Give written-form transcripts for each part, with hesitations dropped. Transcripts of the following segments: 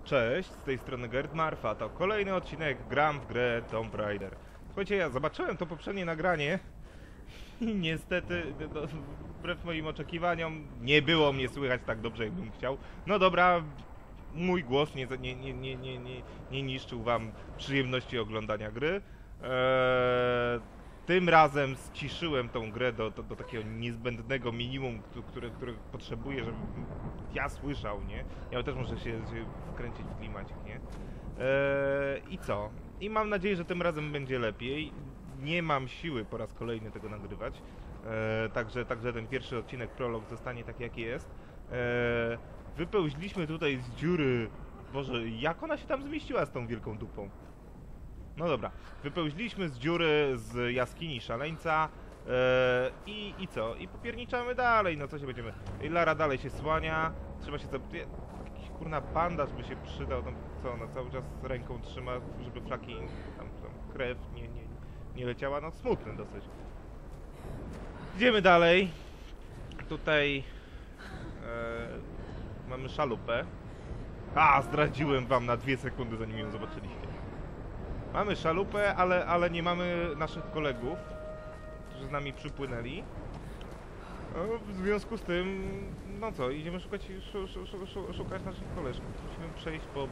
Cześć, z tej strony Gerd Marfa, to kolejny odcinek Gram w grę Tomb Raider. Słuchajcie, ja zobaczyłem to poprzednie nagranie i niestety, wbrew moim oczekiwaniom, nie było mnie słychać tak dobrze, jakbym chciał. No dobra, mój głos nie niszczył wam przyjemności oglądania gry. Tym razem ściszyłem tą grę do takiego niezbędnego minimum, które potrzebuję, żebym ja słyszał, nie? Ja też muszę się wkręcić w klimacik, nie? I co? I mam nadzieję, że tym razem będzie lepiej. Nie mam siły po raz kolejny tego nagrywać. Także ten pierwszy odcinek, prolog, zostanie tak jak jest. Wypełźliśmy tutaj z dziury. Boże, jak ona się tam zmieściła z tą wielką dupą? No dobra, wypełźliśmy z dziury z jaskini szaleńca. I co? I popierniczamy dalej, no co się będziemy... Lara dalej się słania. Trzeba się... Jakiś kurna bandaż by się przydał, tam co ona cały czas ręką trzyma, żeby flaki, tam krew nie leciała, no smutne dosyć. Idziemy dalej. Tutaj mamy szalupę. Zdradziłem wam na 2 sekundy, zanim ją zobaczyliście. Mamy szalupę, ale nie mamy naszych kolegów, którzy z nami przypłynęli. W związku z tym, no co, idziemy szukać naszych koleżków. Musimy przejść po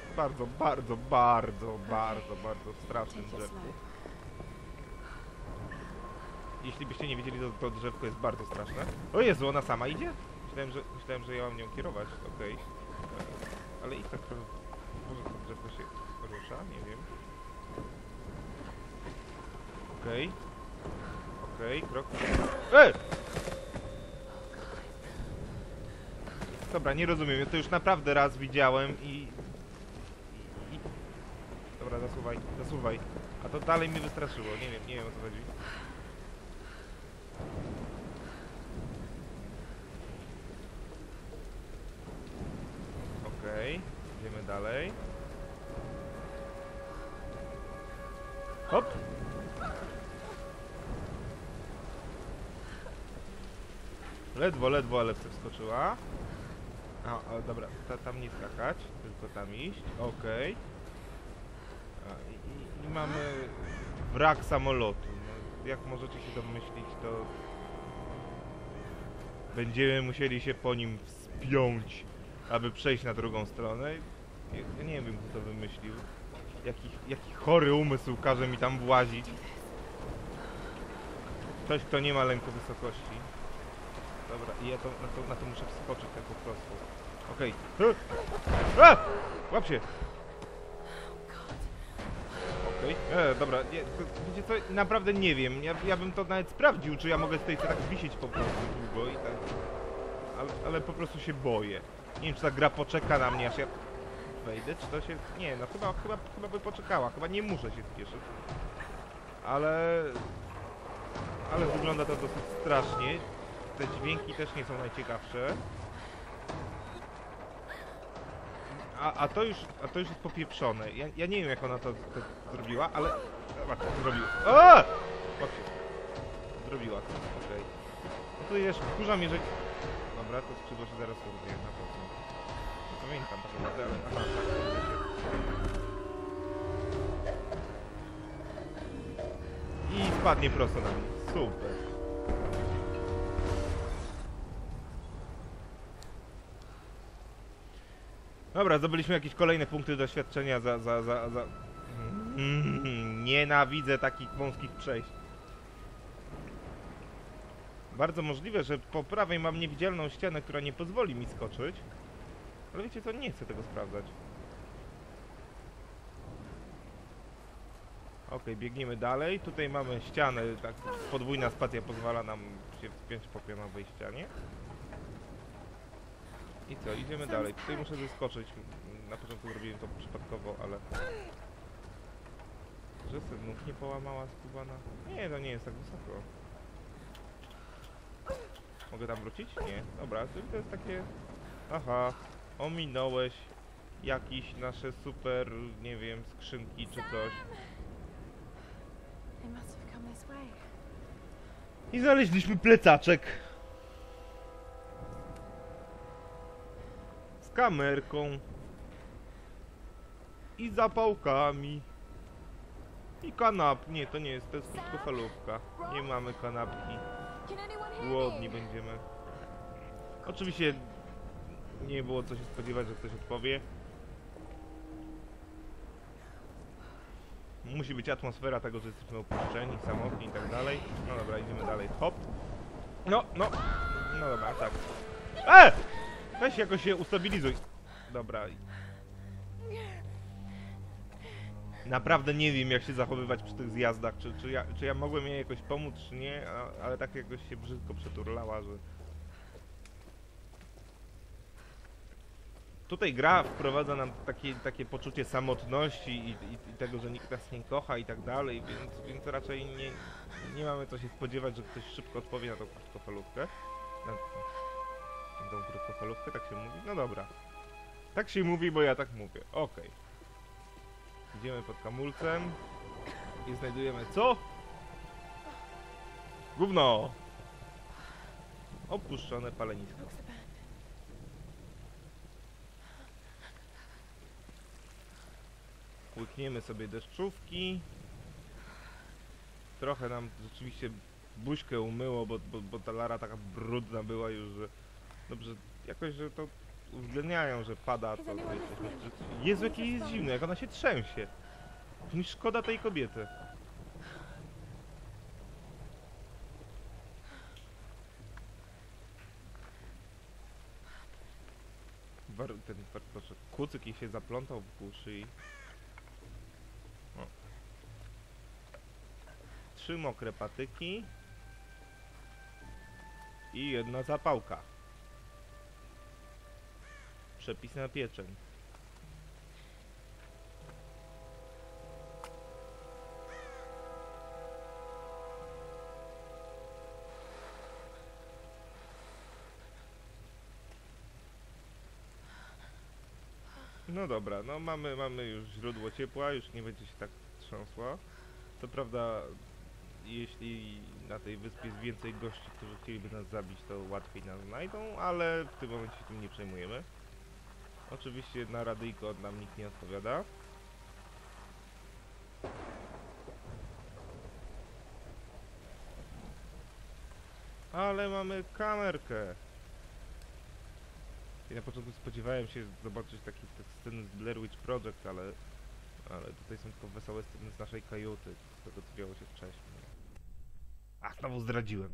bardzo strasznym drzewku. Jeśli byście nie wiedzieli, to drzewko jest bardzo straszne. O Jezu, ona sama idzie? Myślałem, że ja mam nią kierować, okej. Ale i tak trochę... Może to drzewko się rusza? Nie wiem. Okej, krok. Dobra, nie rozumiem, ja to już naprawdę raz widziałem i... Dobra, zasuwaj. A to dalej mnie wystraszyło, nie wiem o co chodzi. Okej, idziemy dalej. Hop! Ledwo, ale wskoczyła. Dobra, tam nie skakać, tylko tam iść. Okej. I mamy wrak samolotu. No, jak możecie się domyślić, to będziemy musieli się po nim wspiąć, aby przejść na drugą stronę. Ja nie wiem, kto to wymyślił. Jaki chory umysł każe mi tam włazić. Ktoś, kto nie ma lęku wysokości. Dobra, i ja na to muszę wskoczyć tak po prostu. Okej. Łap się! Okej. Dobra, wiecie co? Naprawdę nie wiem. Ja bym to nawet sprawdził, czy ja mogę tutaj tak wisieć po prostu długo i tak... Ale po prostu się boję. Nie wiem, czy ta gra poczeka na mnie, aż ja wejdę, czy to się... Nie, no chyba by poczekała. Chyba nie muszę się spieszyć. Ale wygląda to dosyć strasznie. Te dźwięki też nie są najciekawsze. A to już jest popieprzone. Ja nie wiem, jak ona to zrobiła, ale... Zobaczcie, co zrobiła. Zrobiła to, okej. No to jeszcze wkurza mnie, że... Dobra, to skrzydło się zaraz urwie, na pewno. Nie pamiętam tak naprawdę, ale... Aha, tak, urwie się. I spadnie prosto na mnie. Super. Dobra, zdobyliśmy jakieś kolejne punkty doświadczenia Nienawidzę takich wąskich przejść. Bardzo możliwe, że po prawej mam niewidzialną ścianę, która nie pozwoli mi skoczyć. Ale wiecie co, nie chcę tego sprawdzać. Okej, biegniemy dalej. Tutaj mamy ścianę, tak podwójna spacja pozwala nam się wspiąć po pionowej ścianie. I co, idziemy dalej. Tutaj muszę zeskoczyć. Na początku zrobiłem to przypadkowo, ale... Że sobie nóg nie połamała skubana? Nie, to nie jest tak wysoko. Mogę tam wrócić? Nie. Dobra, to jest takie... Aha, ominąłeś jakieś nasze super, nie wiem, skrzynki czy coś. I znaleźliśmy plecaczek. Z kamerką. i zapałkami. I kanap. Nie, to nie jest, to jest krótkofalówka. Nie mamy kanapki. Głodni będziemy. Oczywiście nie było co się spodziewać, że ktoś odpowie. Musi być atmosfera tego, że jesteśmy opuszczeni, samotni i tak dalej. No dobra, idziemy dalej. Hop. No dobra, tak. Weź jakoś się ustabilizuj. Dobra. Naprawdę nie wiem, jak się zachowywać przy tych zjazdach. Czy ja mogłem jej jakoś pomóc, czy nie, ale tak jakoś się brzydko przeturlała, że... Tutaj gra wprowadza nam takie poczucie samotności i tego, że nikt nas nie kocha i tak dalej, więc raczej nie mamy co się spodziewać, że ktoś szybko odpowie na tą krótkofalówkę. Na tą krótkofalówkę, tak się mówi? No dobra. Tak się mówi, bo ja tak mówię. Okej. Idziemy pod kamulcem i znajdujemy co? Gówno! Opuszczone palenisko. Łykniemy sobie deszczówki. Trochę nam rzeczywiście buźkę umyło, bo ta Lara taka brudna była już, że... Dobrze, jakoś, że to uwzględniają, że pada, to jesteśmy... Jezu, jakie jest zimno, jak ona się trzęsie. Mi szkoda tej kobiety. Proszę, kucyk jej się zaplątał w uszy i... O. 3 mokre patyki. I 1 zapałka. Przepis na pieczeń. No dobra, no mamy już źródło ciepła, już nie będzie się tak trząsła. Co prawda, jeśli na tej wyspie jest więcej gości, którzy chcieliby nas zabić, to łatwiej nas znajdą, ale w tym momencie się tym nie przejmujemy. Oczywiście na radyjko nam nikt nie odpowiada. Ale mamy kamerkę! I na początku spodziewałem się zobaczyć takie sceny z Blair Witch Project, ale tutaj są tylko wesołe sceny z naszej kajuty, z tego co działo się wcześniej. A, znowu zdradziłem.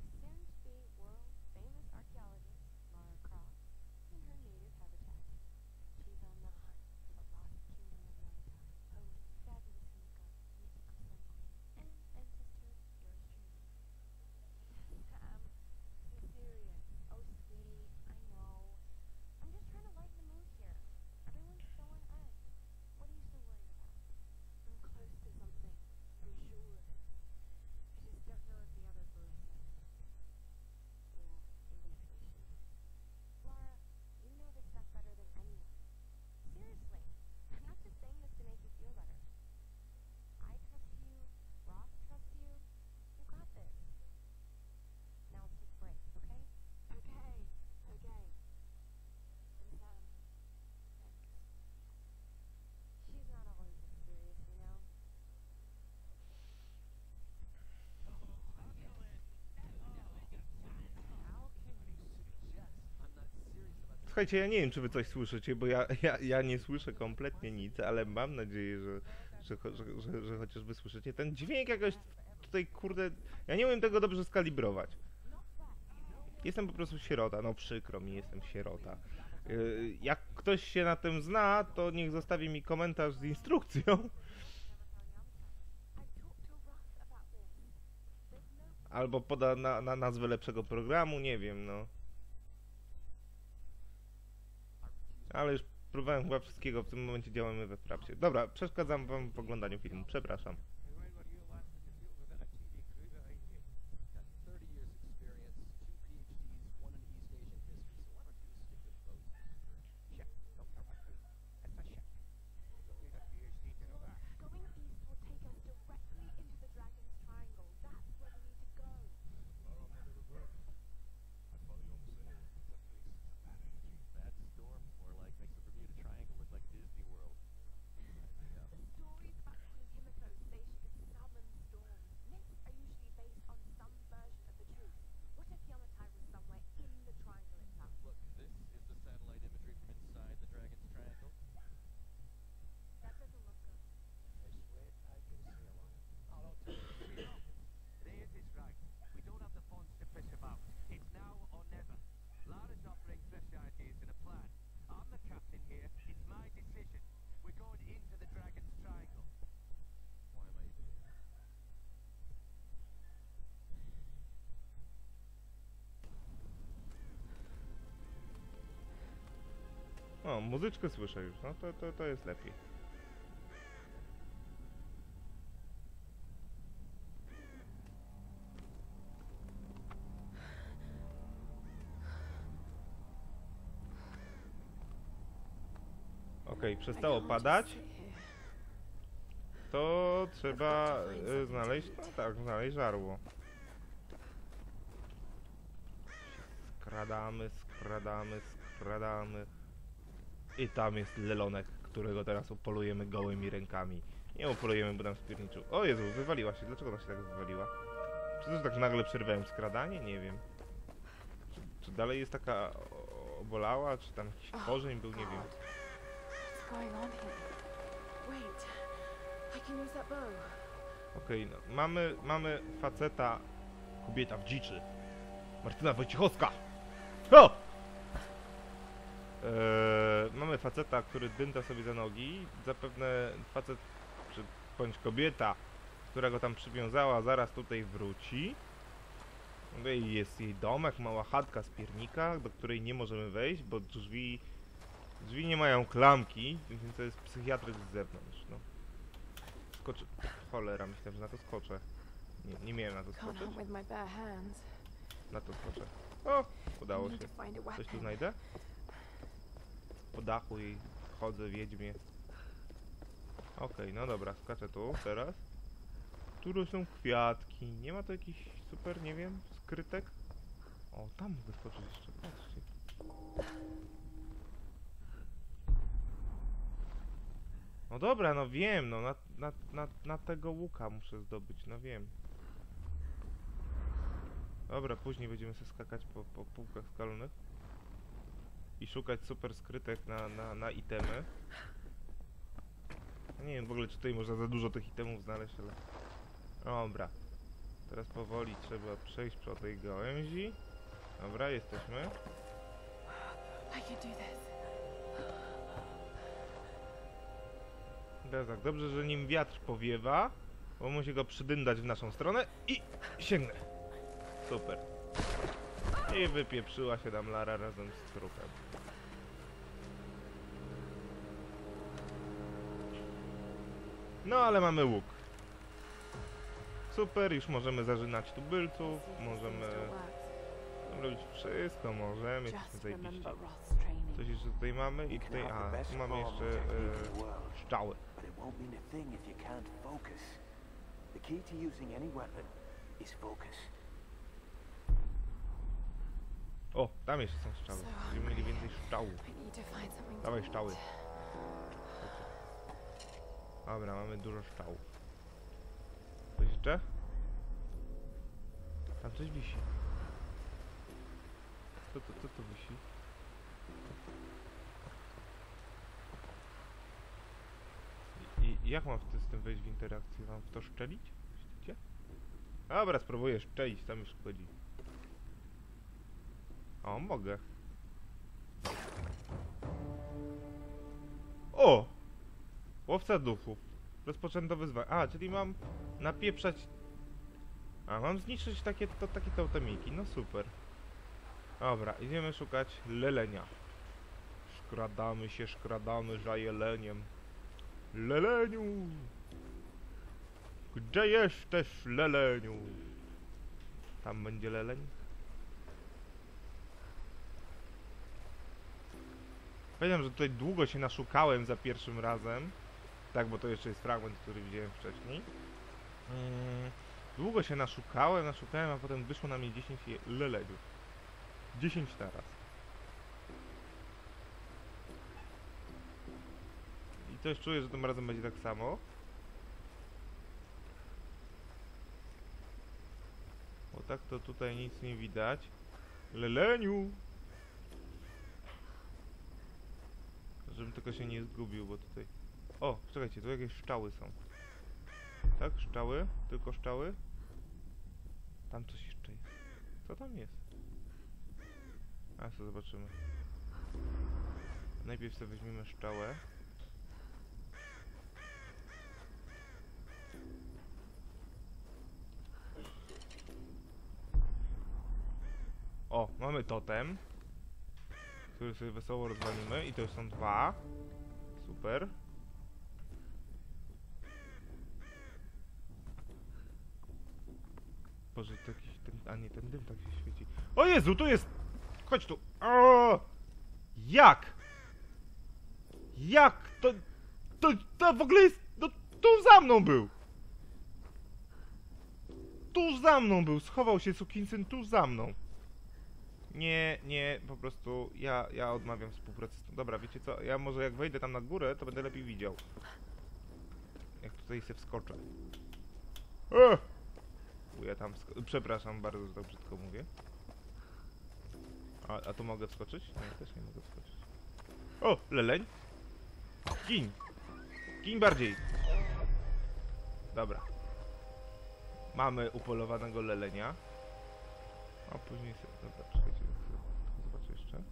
Słuchajcie, ja nie wiem, czy wy coś słyszycie, bo ja nie słyszę kompletnie nic, ale mam nadzieję, że chociaż wy słyszycie. Ten dźwięk jakoś tutaj, kurde... Ja nie umiem tego dobrze skalibrować. Jestem po prostu sierota, no przykro mi, jestem sierota. Jak ktoś się na tym zna, to niech zostawi mi komentarz z instrukcją. Albo poda na nazwę lepszego programu, nie wiem, no. Ale już próbowałem chyba wszystkiego, w tym momencie działamy we frapsie. Dobra, przeszkadzam wam w oglądaniu filmu, przepraszam. No, muzyczkę słyszę już, no to jest lepiej. Okej, przestało padać. To trzeba znaleźć, no tak, znaleźć żarło. Skradamy. I tam jest lelonek, którego teraz upolujemy gołymi rękami. Nie upolujemy, bo nam spierniczył. O Jezu, wywaliła się. Dlaczego ona się tak wywaliła? Czy to tak nagle przerwałem skradanie? Nie wiem. Czy dalej jest taka obolała? Czy tam jakiś korzeń był? Nie wiem. Okej, no. Mamy faceta, kobieta w dziczy. Martyna Wojciechowska! O! Mamy faceta, który dynda sobie za nogi. Zapewne facet, czy bądź kobieta, która go tam przywiązała, zaraz tutaj wróci. No i jest jej domek, mała chatka z piernika, do której nie możemy wejść, bo drzwi nie mają klamki, więc to jest psychiatryk z zewnątrz. No. Skoczy... Cholera, myślałem, że na to skoczę. Nie miałem na to skoczyć. Na to skoczę. O! Udało się. Coś tu znajdę? Po dachu jej chodzę, wiedźmie. Okej, no dobra, skaczę tu teraz. Tu są kwiatki. Nie ma tu jakichś super, nie wiem, skrytek? O, tam mogę skoczyć jeszcze, patrzcie. No dobra, no wiem, no na tego łuka muszę zdobyć, no wiem. Dobra, później będziemy sobie skakać po półkach skalnych i szukać super skrytek na itemy. Nie wiem w ogóle, czy tutaj można za dużo tych itemów znaleźć, ale... Dobra. Teraz powoli trzeba przejść po tej gałęzi. Dobra, jesteśmy. Teraz tak, dobrze, że nim wiatr powiewa, bo musi go przydyndać w naszą stronę i sięgnę. Super. I wypieprzyła się tam Lara razem z trupem. No ale mamy łuk. Super, już możemy zażynać tubylców, możemy robić wszystko, możemy, jesteśmy zajebiści. Coś jeszcze tutaj mamy i tutaj, tu mamy jeszcze strzały. O, tam jeszcze są strzały. Będziemy mieli więcej strzałów. Dawaj strzały. Dobra, mamy dużo strzałów. Coś jeszcze? Tam coś wisi. Co to wisi? I jak mam z tym wejść w interakcję? Mam w to szczelić? Myślicie? Dobra, spróbuję szczelić, tam już wchodzi. O, mogę. O! Łowca duchów. Rozpoczęto wyzwanie. A, czyli mam napieprzać... A, mam zniszczyć takie totemiki. No super. Dobra, idziemy szukać lelenia. Skradamy za jeleniem. Leleniu! Gdzie jesteś, leleniu? Tam będzie leleń? Pamiętam, że tutaj długo się naszukałem za pierwszym razem. Tak, bo to jeszcze jest fragment, który widziałem wcześniej. Długo się naszukałem, a potem wyszło na mnie 10 leleniów. 10 naraz. I też czuję, że tym razem będzie tak samo. Bo tak to tutaj nic nie widać. Leleniu! Żebym tylko się nie zgubił, bo tutaj... O, czekajcie, tu jakieś szczały są. Tak, szczały? Tylko szczały? Tam coś jeszcze jest. Co tam jest? A, co zobaczymy. Najpierw sobie weźmiemy szczałę. O, mamy totem. który sobie wesoło rozwalimy. I to już są 2. Super. Boże, to jakiś ten... A nie, ten dym tak się świeci. O Jezu, tu jest... Chodź tu. O! Jak? Jak? To w ogóle jest... No, tuż za mną był! Tuż za mną był! Schował się sukinsyn tuż za mną. Nie, po prostu ja odmawiam współpracy. Dobra, wiecie co? Ja może jak wejdę tam na górę, to będę lepiej widział. Jak tutaj się wskoczę. Ja tam przepraszam bardzo, że tak brzydko mówię. A tu mogę wskoczyć? Nie, też nie mogę wskoczyć. O! Leleń! Gin! Gin bardziej! Dobra. Mamy upolowanego lelenia. A później sobie... Dobra, czekajcie, zobaczę jeszcze.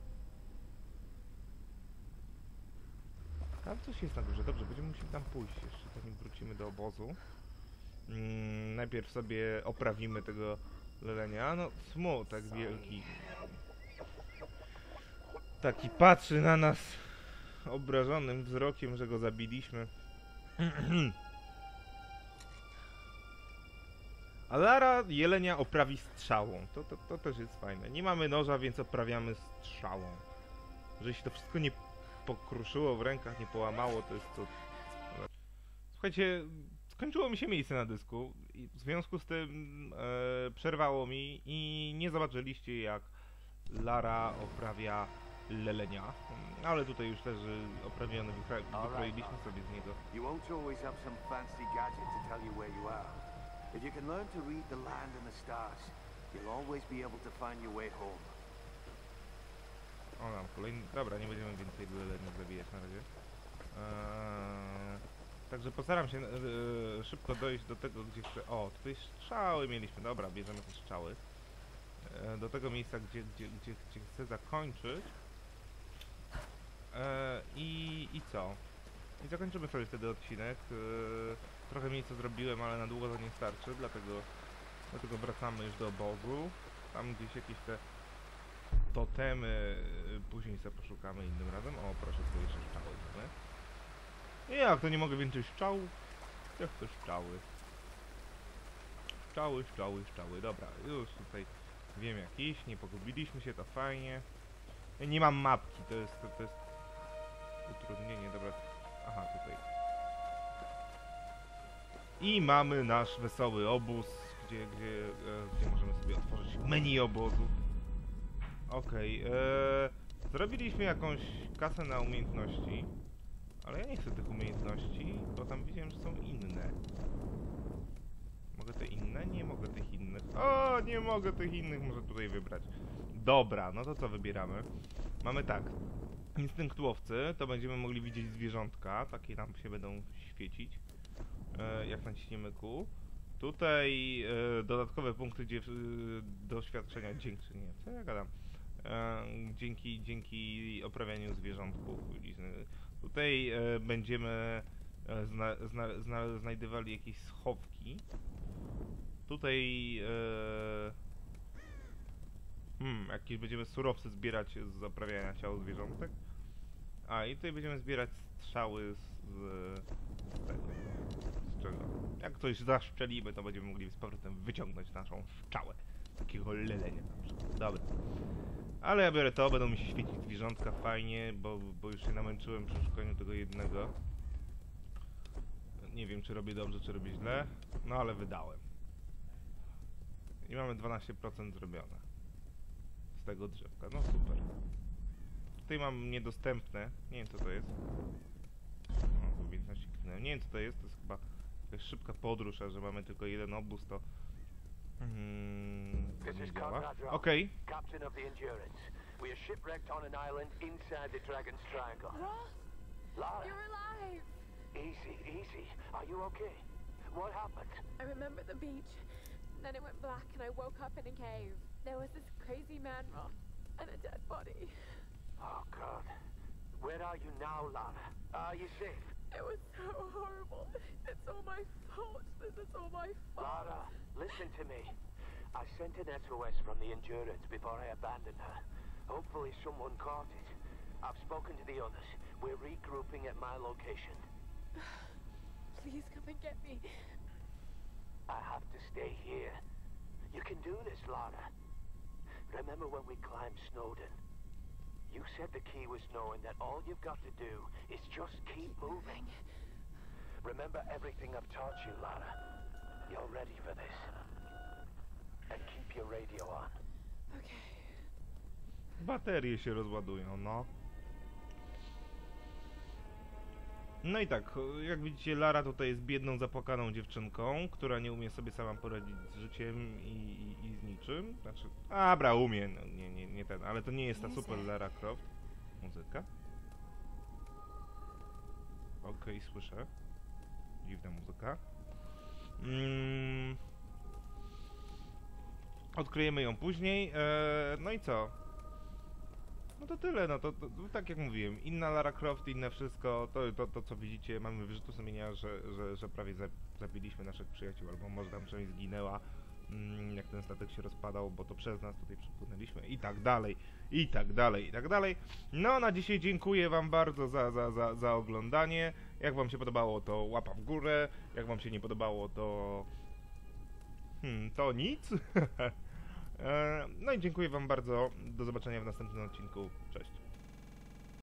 Tam coś jest na górze. Dobrze, będziemy musieli tam pójść jeszcze, zanim wrócimy do obozu. Najpierw sobie oprawimy tego lelenia. No, smutek wielki. Taki patrzy na nas obrażonym wzrokiem, że go zabiliśmy. A Lara jelenia oprawi strzałą. To też jest fajne. Nie mamy noża, więc oprawiamy strzałą. Żeby się to wszystko nie pokruszyło w rękach, nie połamało, to jest to... Słuchajcie, skończyło mi się miejsce na dysku. I w związku z tym przerwało mi i nie zobaczyliście, jak Lara oprawia lelenia. Ale tutaj już leży oprawiony, wykroiliśmy sobie z niego. If you can learn to read the land and the stars, you'll always be able to find your way home. O, nam kolejny... Dobra, nie będziemy więcej leleniów zabijać na razie. Także postaram się szybko dojść do tego, gdzie chcę... O, tutaj strzały mieliśmy. Dobra, bierzemy te strzały. Do tego miejsca, gdzie chcę zakończyć. I co? I zakończymy sobie wtedy odcinek. Trochę miejsca zrobiłem, ale na długo to nie starczy, dlatego wracamy już do obozu. Tam gdzieś jakieś te totemy później sobie poszukamy innym razem. O, proszę, tu jeszcze strzały mamy. Jak to nie mogę więcej strzałów? Jak to strzały? Strzały. Dobra, już tutaj wiem jak iść, nie pogubiliśmy się, to fajnie. Ja nie mam mapki, to jest utrudnienie, dobra. Aha, tutaj. I mamy nasz wesoły obóz, gdzie możemy sobie otworzyć menu obozu. Okej, zrobiliśmy jakąś kasę na umiejętności, ale ja nie chcę tych umiejętności, bo tam widziałem, że są inne. Mogę te inne? Nie mogę tych innych. O, nie mogę tych innych, muszę tutaj wybrać. Dobra, no to co wybieramy? Mamy tak. Instynktowcy, to będziemy mogli widzieć zwierzątka, takie nam się będą świecić. Jak naciśniemy Q. Tutaj dodatkowe punkty doświadczenia dzięki... Nie, co ja gadam? Dzięki oprawianiu zwierzątków. Tutaj będziemy znajdowali jakieś schowki. Tutaj jakieś będziemy surowce zbierać z oprawiania ciał zwierzątek. A i tutaj będziemy zbierać strzały z czego? Jak coś zaszczelimy, to będziemy mogli z powrotem wyciągnąć naszą strzałę. Takiego lelenia na przykład. Dobra. Ale ja biorę to, będą mi się świecić zwierzątka fajnie, bo już się namęczyłem przy szukaniu tego jednego. Nie wiem, czy robię dobrze, czy robię źle. No ale wydałem. I mamy 12% zrobione. Z tego drzewka. No super. Tutaj mam niedostępne. Nie wiem, co to jest. O, umiejętności kliknąłem. Nie wiem, co to jest. To jest chyba jakaś szybka podróż, a że mamy tylko jeden obóz, to... to nie działa. Okej. Captain of the Endurance. We are shipwrecked on an island inside the Dragon's Triangle. Lara, you're alive! easy. Are you okay? What happened? I remember the beach. Then it went black and I woke up in a cave. There was this crazy man Ron and a dead body. Oh God. Where are you now, Lara? Are you safe? It was so horrible. It's all my fault. This is all my fault. Lara, listen to me. I sent an SOS from the Endurance before I abandoned her. Hopefully someone caught it. I've spoken to the others. We're regrouping at my location. Please come and get me. I have to stay here. You can do this, Lara. Remember when we climbed Snowden? You said the key was knowing that all you've got to do is just keep moving. Remember everything I've taught you, Lara. You're ready for this. And keep your radio on. Okay. Baterie się rozładują, no. No i tak, jak widzicie, Lara tutaj jest biedną, zapłakaną dziewczynką, która nie umie sobie sama poradzić z życiem i z niczym. Znaczy, dobra, umie, no, nie ten, ale to nie jest ta super Lara Croft. Muzyka. Okej, słyszę. Dziwna muzyka. Odkryjemy ją później. No i co? No to tyle, no to tak jak mówiłem, inna Lara Croft, inne wszystko, to co widzicie, mamy wyrzutu sumienia, że prawie zabiliśmy naszych przyjaciół, albo może tam część zginęła, jak ten statek się rozpadał, bo to przez nas tutaj przypłynęliśmy i tak dalej, i tak dalej, i tak dalej. No, na dzisiaj dziękuję wam bardzo za oglądanie. Jak wam się podobało, to łapa w górę, jak wam się nie podobało, to... to nic. No i dziękuję wam bardzo. Do zobaczenia w następnym odcinku. Cześć.